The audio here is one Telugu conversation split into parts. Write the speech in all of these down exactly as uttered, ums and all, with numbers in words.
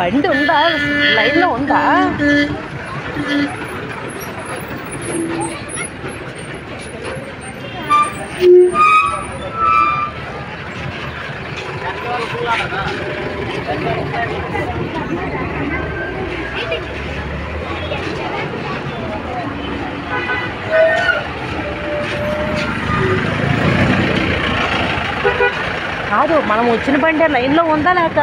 బండి ఉందా లైన్లో ఉందా కాదు మనం వచ్చిన బండి లైన్లో ఉందా లేక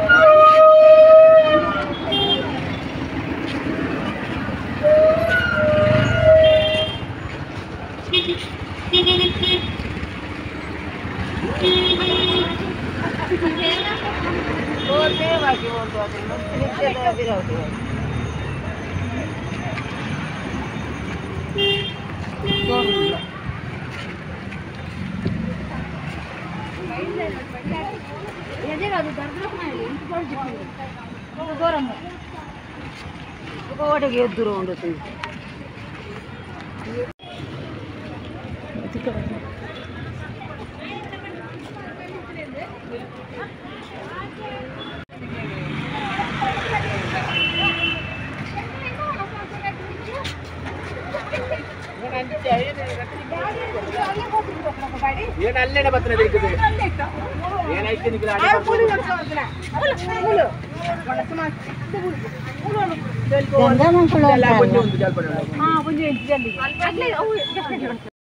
దూరం ఒకటికి ఎదురు ఉండదు ಅಲ್ಲೇನೆ ಬರ್ತದೆ ಏನಾಯ್ತು ನಿಮಗೆ